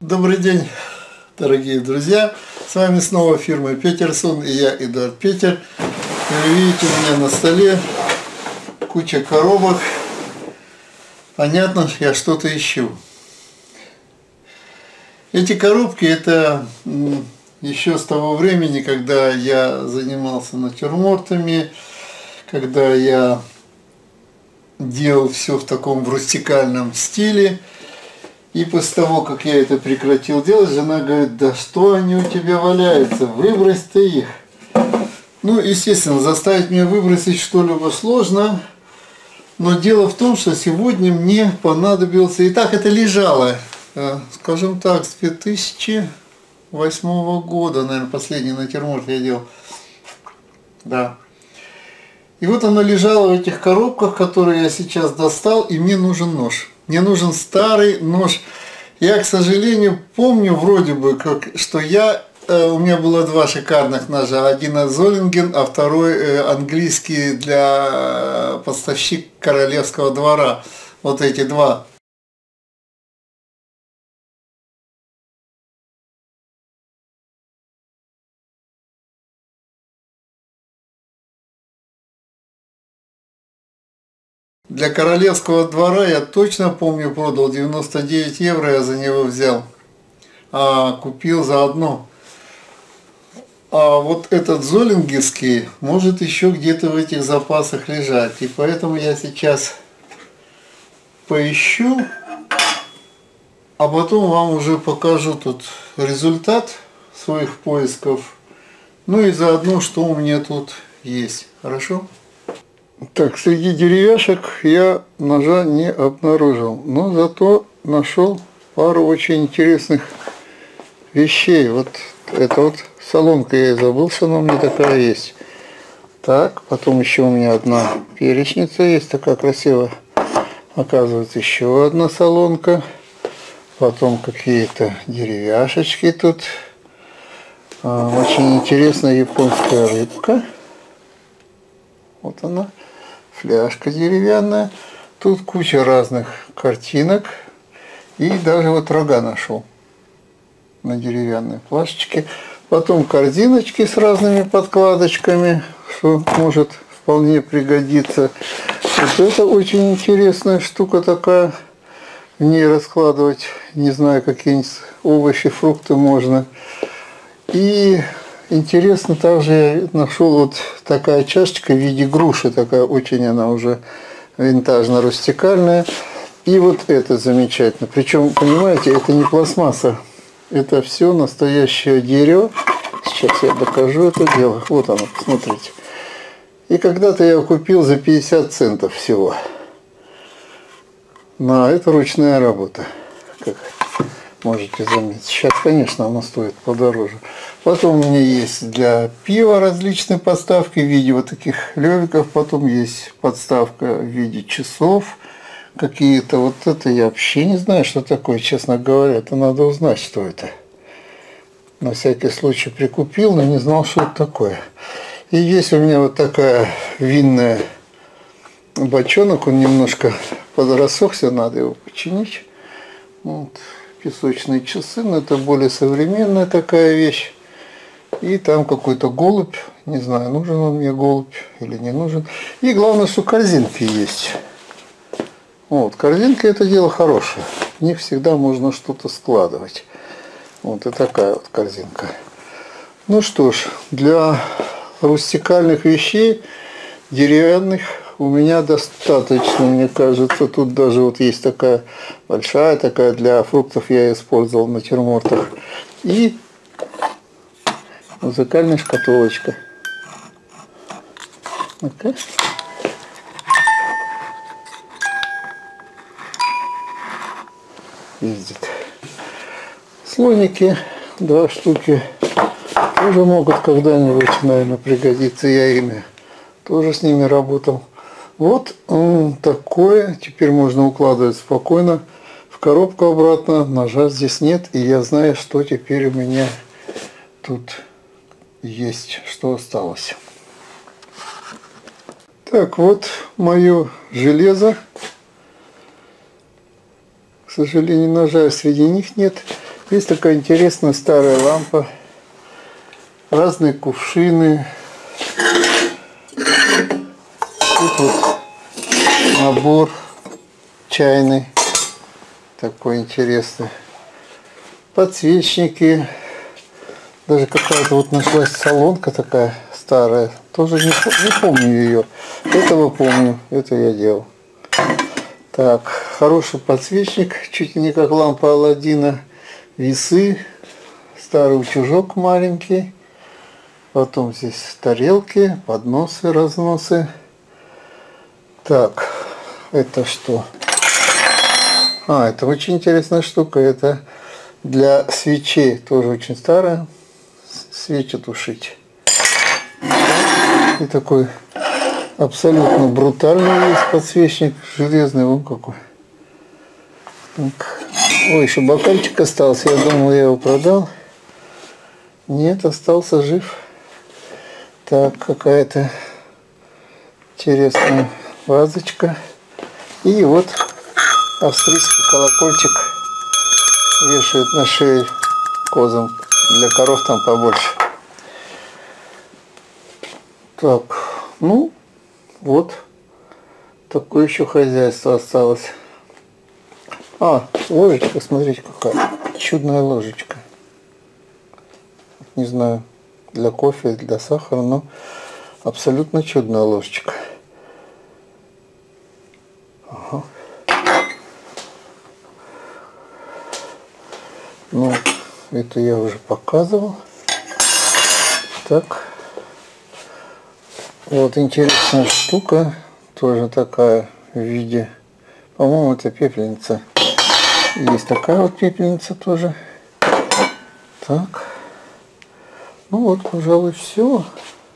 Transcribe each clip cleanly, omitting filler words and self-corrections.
Добрый день, дорогие друзья! С вами снова фирма Петерсон и я, Эдуард Петер. Вы видите, у меня на столе куча коробок. Понятно, я что-то ищу. Эти коробки это еще с того времени, когда я занимался натюрмортами, когда я делал все в таком рустикальном стиле. И после того, как я это прекратил делать, жена говорит: да что они у тебя валяются, выбрось ты их. Ну, естественно, заставить меня выбросить что-либо сложно. Но дело в том, что сегодня мне понадобился... И так это лежало, скажем так, с 2008 года, наверное, последний натюрморт я делал. Да. И вот оно лежало в этих коробках, которые я сейчас достал, и мне нужен нож. Мне нужен старый нож. Я, к сожалению, помню вроде бы, что у меня было два шикарных ножа. Один Золинген, а второй английский для поставщик королевского двора. Вот эти два. Для королевского двора я точно помню, продал 99 евро, я за него взял, а купил заодно. А вот этот золингерский может еще где-то в этих запасах лежать. И поэтому я сейчас поищу, а потом вам уже покажу тут результат своих поисков. Ну и заодно, что у меня тут есть. Хорошо? Так, среди деревяшек я ножа не обнаружил, но зато нашел пару очень интересных вещей. Вот это вот соломка, я и забыл, что она у меня такая есть. Так, потом еще у меня одна перечница есть, такая красивая. Оказывается, еще одна соломка. Потом какие-то деревяшечки тут. Очень интересная японская рыбка. Вот она. Фляжка деревянная. Тут куча разных картинок. И даже вот рога нашел на деревянной плашечке. Потом корзиночки с разными подкладочками, что может вполне пригодиться. Вот это очень интересная штука такая. В ней раскладывать, не знаю, какие-нибудь овощи, фрукты можно. И интересно, также я нашел вот такая чашечка в виде груши, такая очень она уже винтажно-рустикальная. И вот это замечательно. Причем, понимаете, это не пластмасса, это все настоящее дерево. Сейчас я докажу это дело. Вот оно, посмотрите. И когда-то я его купил за 50 центов всего. Но это ручная работа, как можете заметить. Сейчас, конечно, оно стоит подороже. Потом у меня есть для пива различные подставки в виде вот таких левиков. Потом есть подставка в виде часов какие-то. Вот это я вообще не знаю, что такое, честно говоря. Это надо узнать, что это. На всякий случай прикупил, но не знал, что это такое. И есть у меня вот такая винная бочонок. Он немножко подрассохся, надо его починить. Вот. Песочные часы, но это более современная такая вещь. И там какой-то голубь, не знаю, нужен он мне голубь или не нужен. И главное, что корзинки есть. Вот, корзинки это дело хорошее. В них всегда можно что-то складывать. Вот и такая вот корзинка. Ну что ж, для рустикальных вещей, деревянных, у меня достаточно, мне кажется. Тут даже вот есть такая большая, такая для фруктов я использовал в натюрмортах. И музыкальная шкатулочка. Ну-ка. Ездит. Слоники, 2 штуки, тоже могут когда-нибудь, наверное, пригодиться. Я ими тоже с ними работал. Вот такое. Теперь можно укладывать спокойно в коробку обратно. Ножа здесь нет. И я знаю, что теперь у меня тут есть, что осталось. Так, вот мое железо. К сожалению, ножа среди них нет. Есть такая интересная старая лампа, разные кувшины. Тут вот набор чайный, такой интересный. Подсвечники. Даже какая-то вот нашлась солонка такая старая. Тоже не помню ее. Этого помню, это я делал. Так, хороший подсвечник, чуть не как лампа Аладдина. Весы, старый утюжок маленький. Потом здесь тарелки, подносы, разносы. Так, это что? Это очень интересная штука. Это для свечей, тоже очень старая. Свечи тушить. И такой абсолютно брутальный есть подсвечник. Железный, вон какой. Так. Ой, еще бокальчик остался. Я думал, я его продал. Нет, остался жив. Так, какая-то интересная вазочка. И вот австрийский колокольчик вешают на шею козам. Для коров там побольше. Так, ну, вот такое еще хозяйство осталось. Ложечка, смотрите, какая чудная ложечка. Не знаю, для кофе, для сахара, но абсолютно чудная ложечка. Ага. Ну, это я уже показывал. Так. Вот интересная штука, тоже такая в виде, по-моему, это пепельница. Есть такая вот пепельница тоже. Так. Ну вот, пожалуй, все.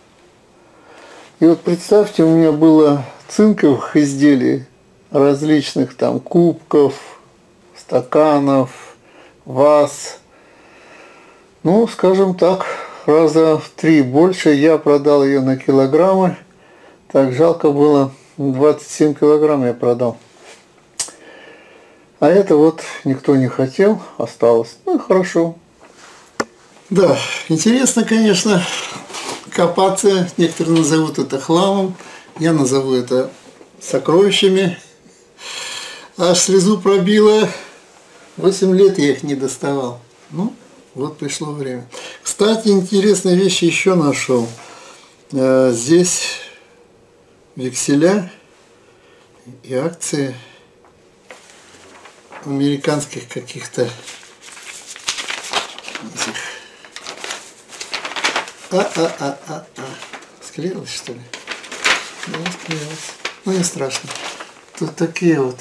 И вот представьте, у меня было цинковых изделий различных, там кубков, стаканов, ваз. Ну, скажем так, раза в 3 больше. Я продал ее на килограммы. Так, жалко было, 27 килограмм я продал. А это вот никто не хотел, осталось. Ну и хорошо. Да, интересно, конечно, копаться. Некоторые назовут это хламом. Я назову это сокровищами. Аж слезу пробило. 8 лет я их не доставал. Ну, вот пришло время. Кстати, интересные вещи еще нашел. Здесь векселя и акции американских каких-то склеилось, что ли? Да, склеилось. Ну, не страшно. Тут такие вот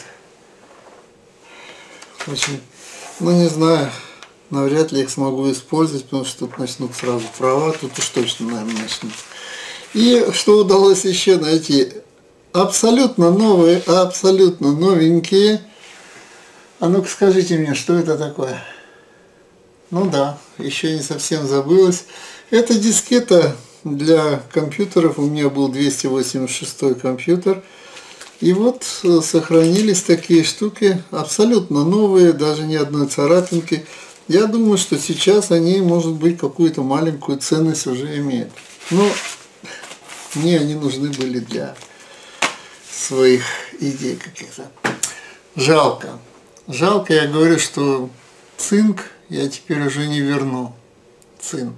очень, ну не знаю, навряд ли их смогу использовать, потому что тут начнут сразу права, тут уж точно, наверное, начнут. И что удалось еще найти? Абсолютно новые, абсолютно новенькие. А ну-ка скажите мне, что это такое? Ну да, еще не совсем забылось. Это дискета для компьютеров. У меня был 286 компьютер. И вот сохранились такие штуки, абсолютно новые, даже ни одной царапинки. Я думаю, что сейчас они, может быть, какую-то маленькую ценность уже имеют. Но мне они нужны были для своих идей каких-то. Жалко. Жалко, я говорю, что цинк я теперь уже не верну. Цинк.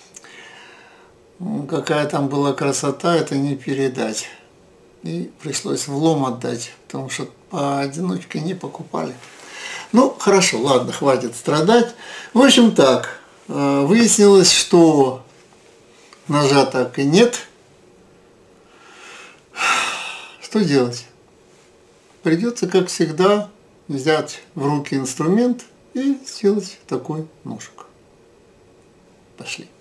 Какая там была красота, это не передать. И пришлось в лом отдать, потому что поодиночке не покупали. Ну, хорошо, ладно, хватит страдать. В общем так, выяснилось, что ножа так и нет. Что делать? Придется, как всегда, взять в руки инструмент и сделать такой ножик. Пошли.